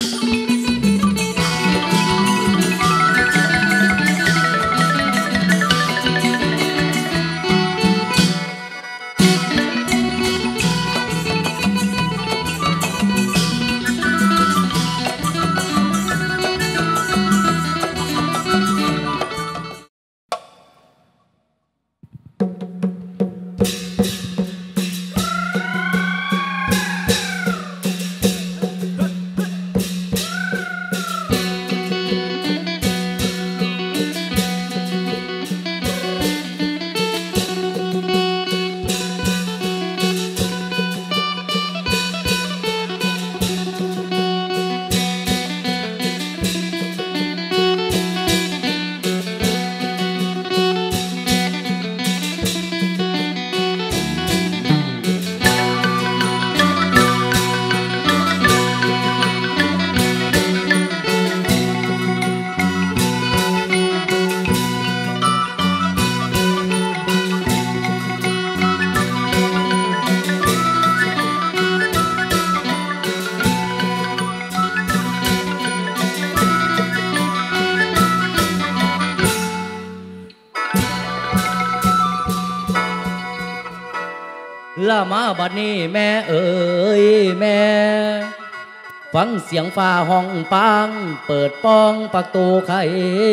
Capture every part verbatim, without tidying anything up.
ละมาบัดนี้แม่เอ๋ยแม่ฟังเสียงฟ้าห้องปังเปิดป้องประตูไข่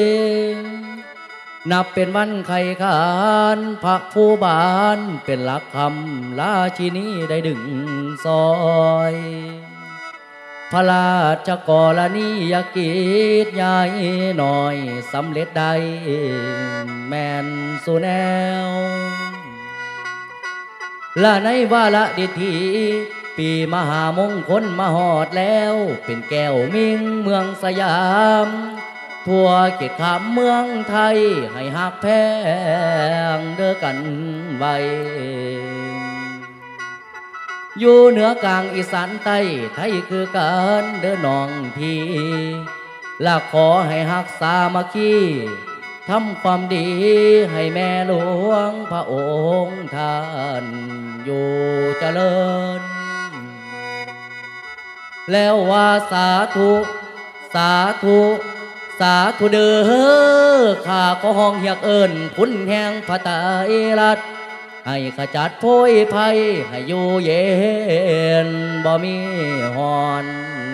นับเป็นวันไข่ขานพระผู้บานเป็นหลักคำราชินีได้ดึงซอยพระราชกรณียกิจใหญ่หน่อยสำเร็จได้แม่นสุแนวและในวาระดิถีปีมหามงคลมาหอดแล้วเป็นแก้วมิ่งเมืองสยามทั่วเขตขามเมืองไทยให้หักแพงเด้อกันไว้อยู่เหนือกลางอีสานใต้ไทยคือกันเด้อน้องพี่และขอให้หักสามัคคีทำความดีให้แม่หลวงพระองค์ท่านอยู่เจริญแล้วว่าสาธุสาธุสาธุเด้อข้าก็ห้องเฮียกเอิญคุณแห่งพระไตรรัตน์ให้ขจัดโพยภัยให้อยู่เย็นบ่มีหอน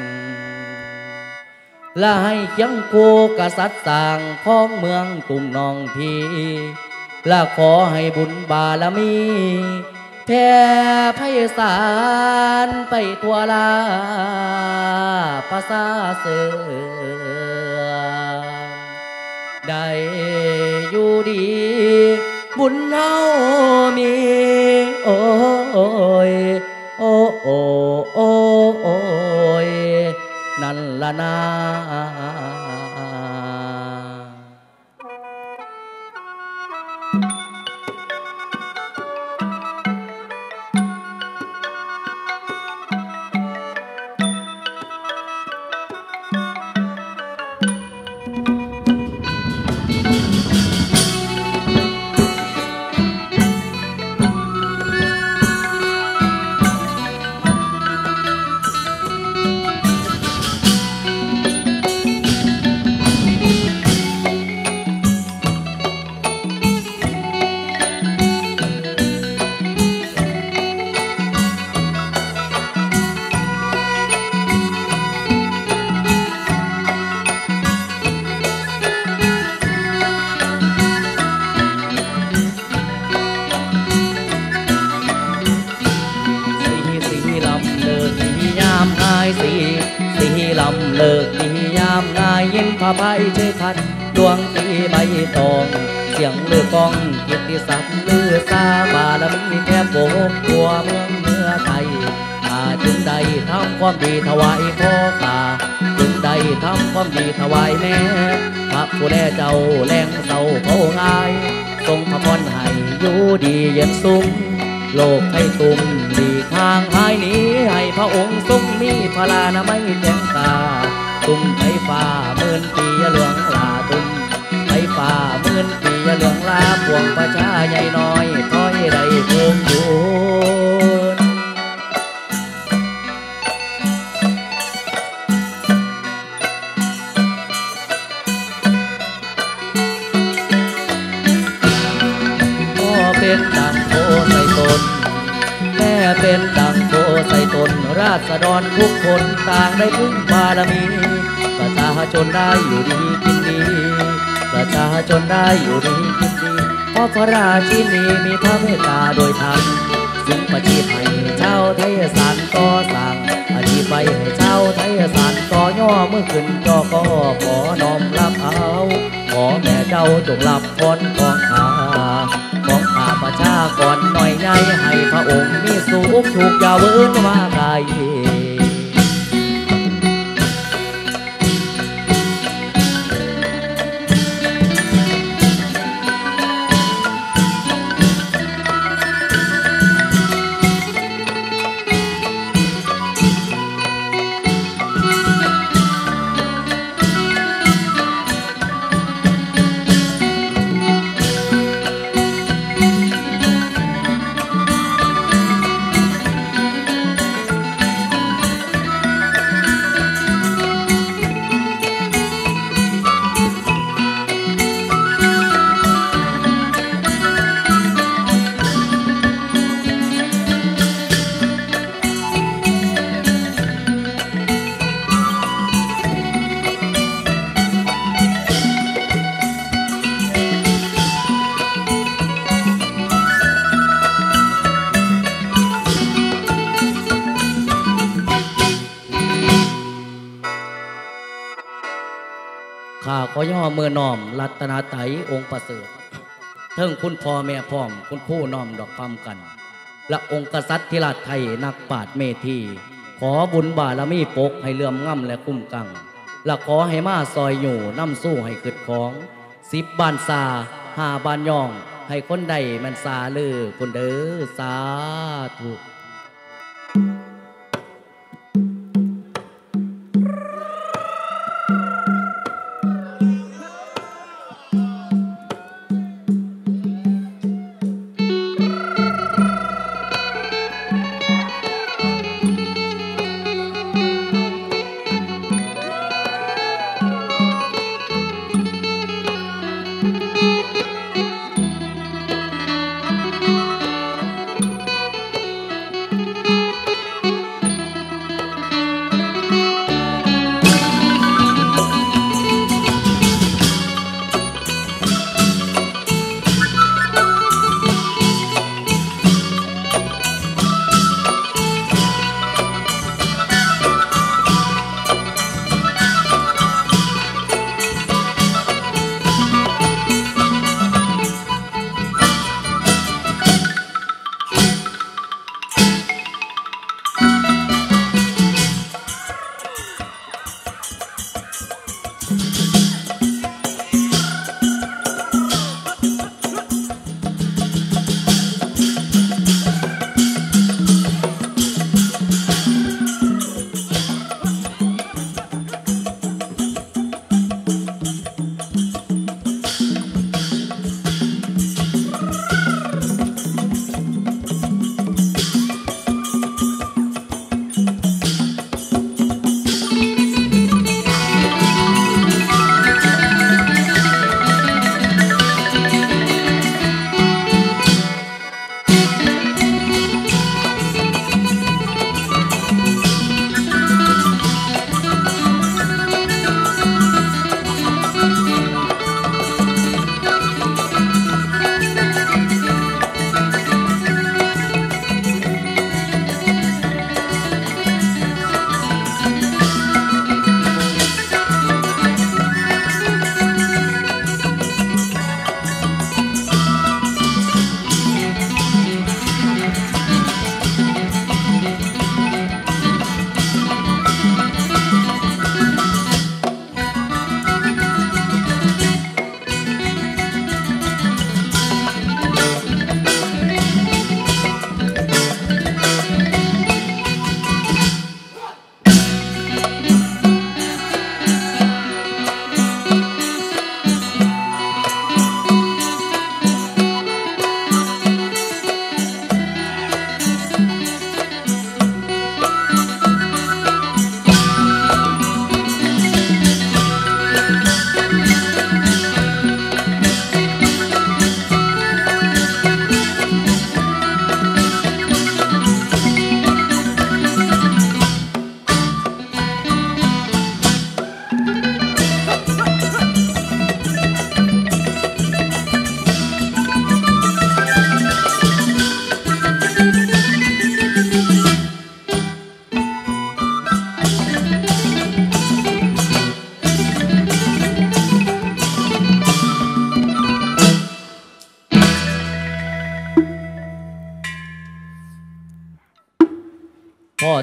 และให้เคียงคู่กษัตริย์สร้างของเมืองตุ่มนองพีและขอให้บุญบารมีแผ่ไพศาลไปทั่วลาภาษาเสือได้อยู่ดีบุญเฮามีโอ้ยโอ้โอ้โอ้โอ้ยนั่นละนาสีสีลำเลิกดียามงายยิ้มผ้าใบเชยคันดวงตีใบตองเสียงเลือกองเกียรติศักดิ์ลือซาบารมีแทบโบกตัวเมืองเนื้อไทยอาจึงใดทำความดีถวายพ่อข้าจึงใดทำความดีถวายแม่พระผู้แลเจ้าแรงเศร้าเขาง่ายทรงพระพรให้อยู่ดีเย็นสูงโลกให้ตุ่มดีทางหายนี้ให้พระองค์ทรงมีพลานาไม่แจ้งตาตุ่มไฟฟ้าหมื่นปีเหลืองลาตุ่มไฟฟ้าหมื่นปีเหลืองลาพวงประชาใหญ่น้อยถ้อยใดเพิ่มอยู่เป็นดังโพใส่ตนแม่เป็นดังโพใส่ตนราษฎรทุกคนต่างได้พึ่งบารมีประชาชนได้อยู่ดีกินดีประชาชนได้อยู่ดีกินดีเพราะพระราชินีมีพระเมตตาโดยธรรมซึ่งประชีพให้ชาวไทยสานต่อสั่งอดีไปให้ชาวไทยสานต่อย่อเมื่อขึ้นจอก็ขอน้อมรับเอาขอแม่เจ้าจงรับพรของข้าของข้าประชากรหน่อยใหญ่ให้พระองค์มีสุขถูกอย่าเวิ้นว่าไกลข้าขอย่อเมื่อน้อมรัตนาไตรองค์ประเสริฐเทิงคุณพ่อแม่พร้อมคุณผู้น้อมดอกพำกันและองค์กษัตริย์ธิราชไทยนักปราชญ์เมธีขอบุญบารมีปกให้เลื่อมง่ำและคุ้มกังและขอให้มาซอยอยู่น้ำสู้ให้ขึ้นของสิบบานซาห้าบานย่องให้คนใดมันซาลือคนเด้อสาธุ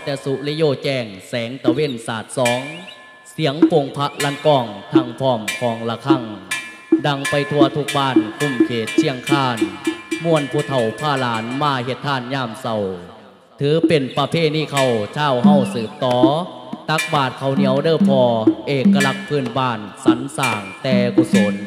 แต่สุริโยแจ้งแสงตะเว้นศาสตร์สองเสียงโป่งพระลันกองทางพร้อมของละฆังดังไปทั่วทุกบ้านคุ้มเขตเชียงคานม่วนผู้เฒ่าผ้าหลานมาเฮ็ดทานย่ามเศร้าถือเป็นประเพณีเขาเช่าเฮาสืบต่อตักบาทเขาเหนียวเด้อพอเอกลักษณ์พื้นบ้านสรรสร้างแต่กุศล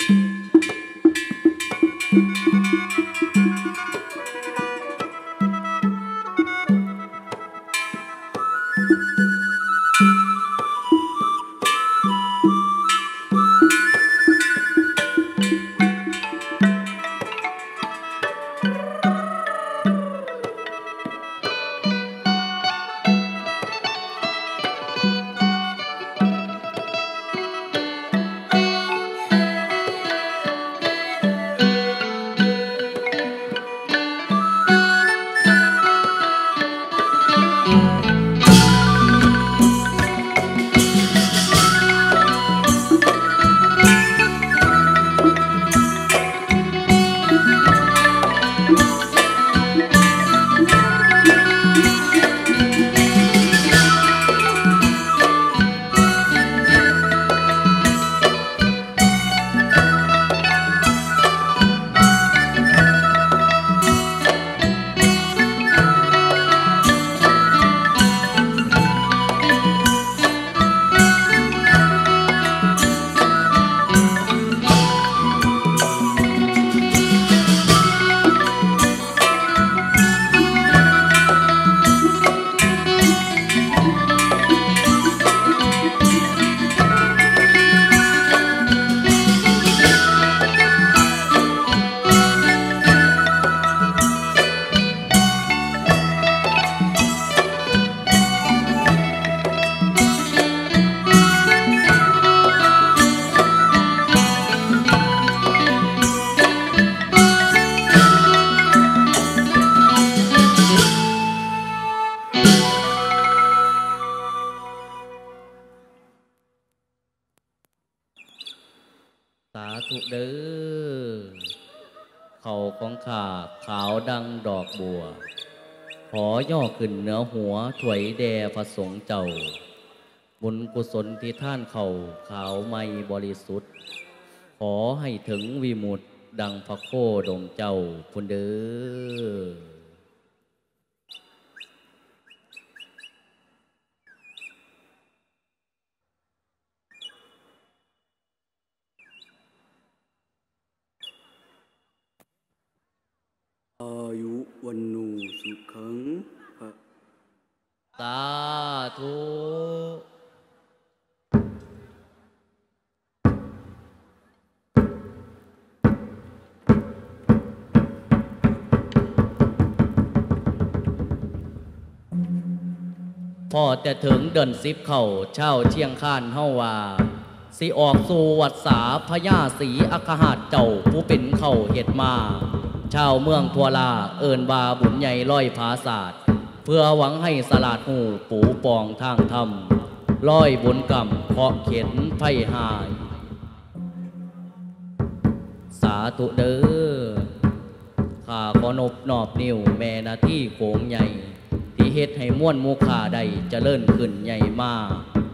สาธุเด้อเขาของข้าขาวดังดอกบัวขอย่อขึ้นเหนือหัวถวยแด่พระสงฆ์เจ้าบุญกุศลที่ท่านเขาขาวไม่บริสุทธิ์ขอให้ถึงวิมุตติดังพระโคดมเจ้าพุนเด้ออายุวันโนสุขังภะสาธุพอแต่ถึงเดินสิบเข่าเช่าเชียงคานเฮาว่าสิออกสู่วัดสาพญาศรีอัคหาดเจ้าผู้เป็นเข่าเห็ดมาชาวเมืองทัวลาเอินบาบุญใหญ่ร้อยผาศาสตร์เพื่อหวังให้สลาดหูปูปองทางธรรมร้อยบุญกรรมเคาะเข็นไพ่หายสาธุเด้อข้าขอนบนอบนิ้วแม่นาที่โขงใหญ่ที่เฮ็ดให้ม่วนมูขาใดเจริญขึ้นใหญ่มาก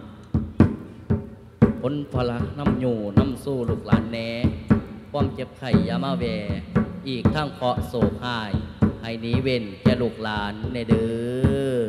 พ้นพละน้ำอยู่น้ำสู้ลูกหลานแหน่ความเจ็บไข้ยามาแวอีกทั้งเคาะโศกหายให้หนีเว้นแก่ลูกหลานในเด้อ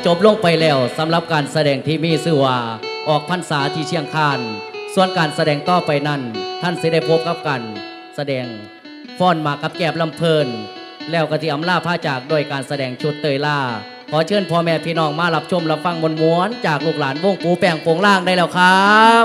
จบลงไปแล้วสำหรับการแสดงที่มีชื่อว่าออกพรรษาที่เชียงคานส่วนการแสดงต่อไปนั้นท่านสิได้พบกับกันแสดงฟ้อนมากับแกบลำเพลินแล้วก็ที่อำลาพาจากโดยการแสดงชุดเตยล่าขอเชิญพ่อแม่พี่น้องมารับชมรับฟังมวลม้วนจากลูกหลานวงปูแป้งโป่งล่างได้แล้วครับ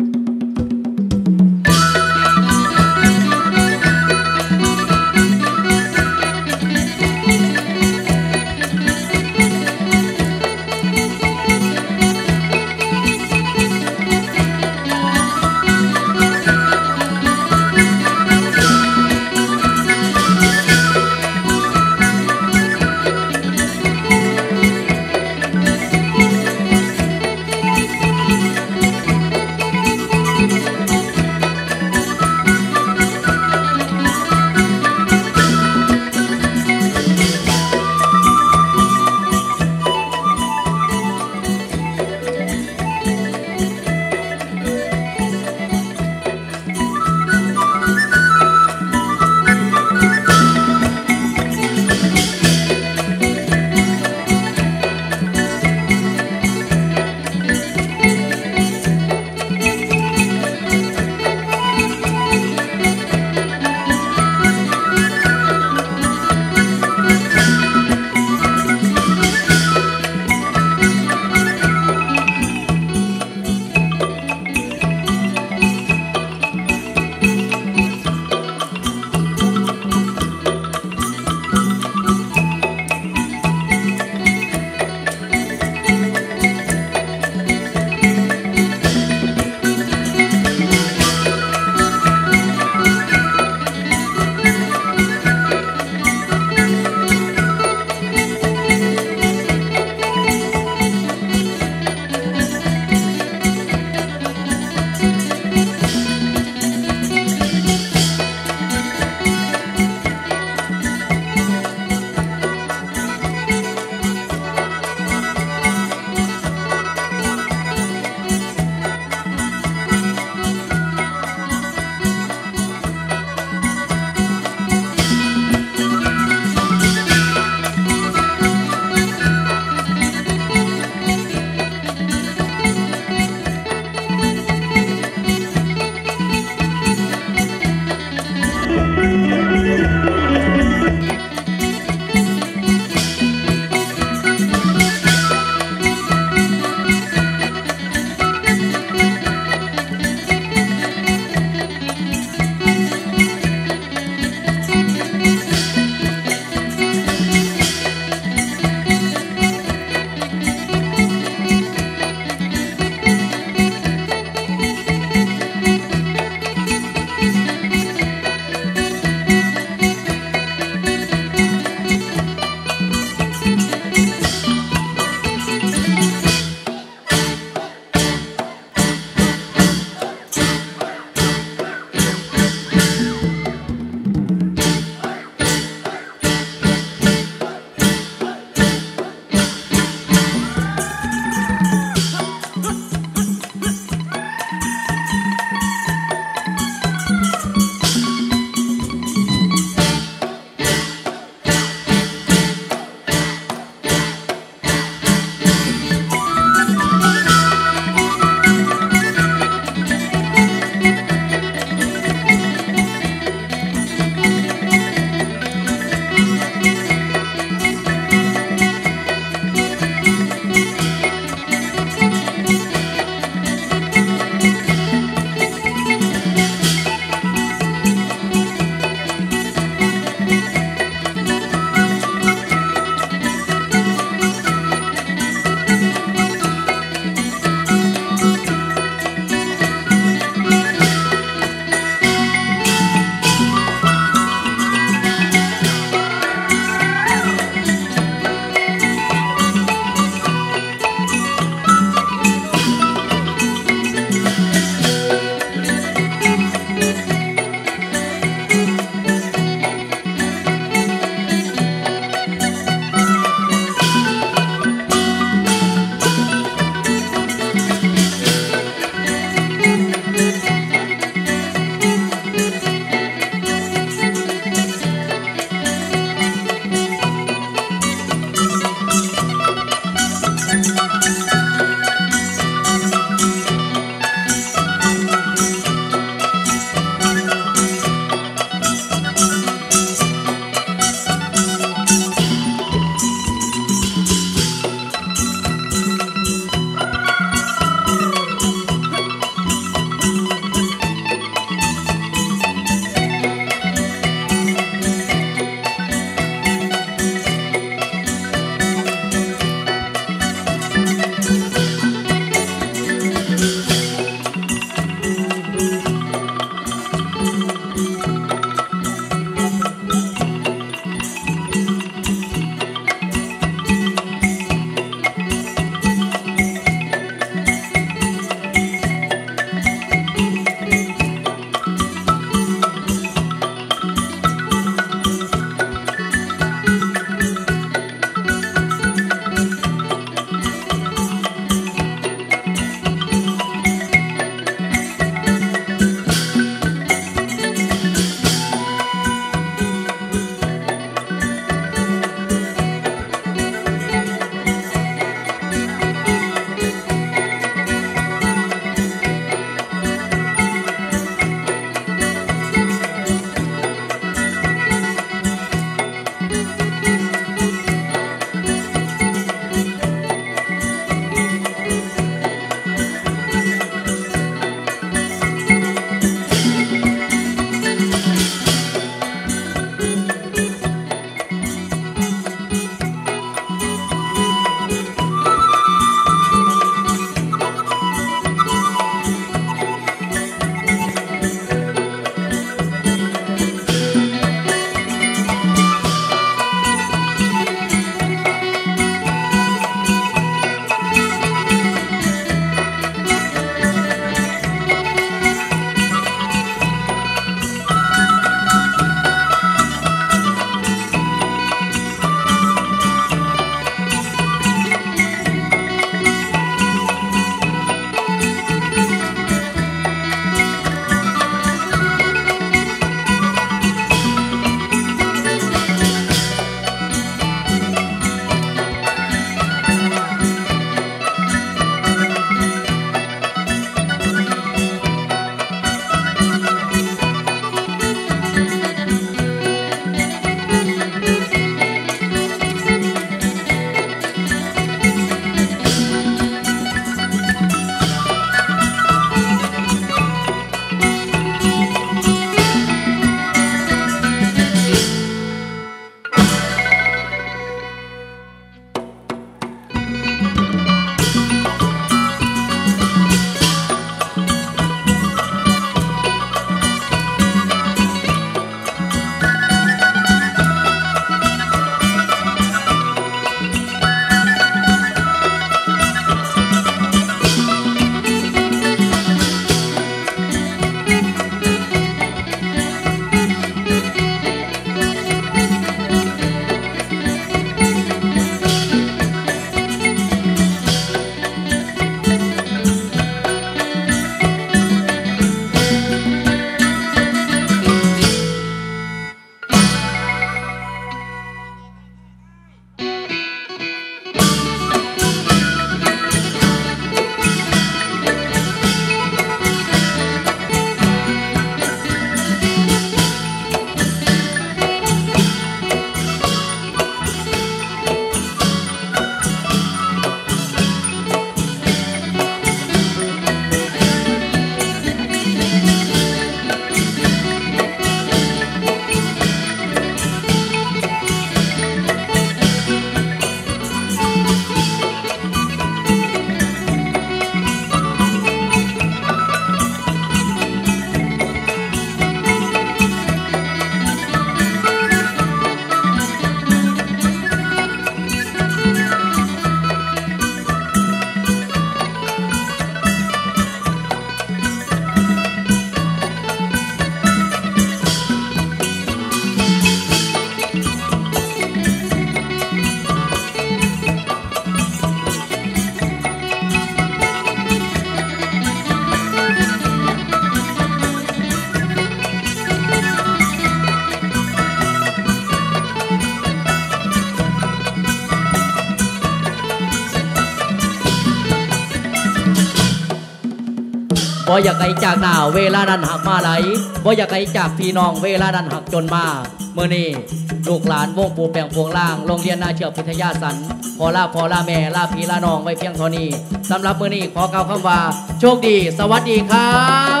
บ่อยากไกลจากหน้าเวลานั้นหักมาไหลบ่อยากไกลจากพี่น้องเวลานั้นหักจนมาเมื่อนี้ลูกหลานวงปู่แปงพวงล่างโรงเรียนนาเชือกพิทยาสันพอลาพอลาแม่ลาพี่ลาน้องไว้เพียงเท่านี้สำหรับเมื่อนี้ขอกล่าวคำว่าโชคดีสวัสดีครับ